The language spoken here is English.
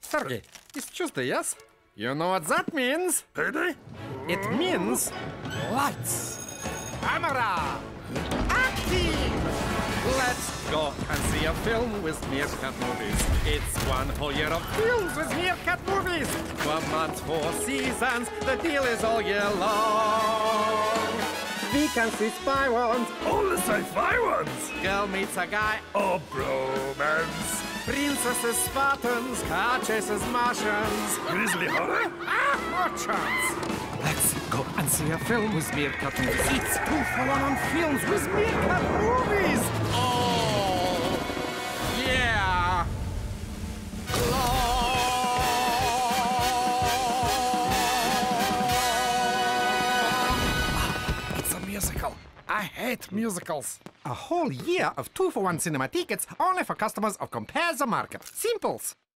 Sergey, it's Tuesday, yes? You know what that means? Payday? It means lights, camera, acting. Let's go and see a film with Meerkat Movies. It's one whole year of films with Meerkat Movies. 12 months, 4 seasons. The deal is all year long. We can see spy ones. All the sci-fi ones! Girl meets a guy. Oh, bromance! Princesses, Spartans, car chases, Martians. Grizzly horror? No chance. Let's go and see a film with Meerkat Movies. It's 2 for 1 on films with Meerkat Movies. Oh, yeah. It's a musical. I hate musicals. A whole year of 2 for 1 cinema tickets only for customers of Compare the Market. Simples.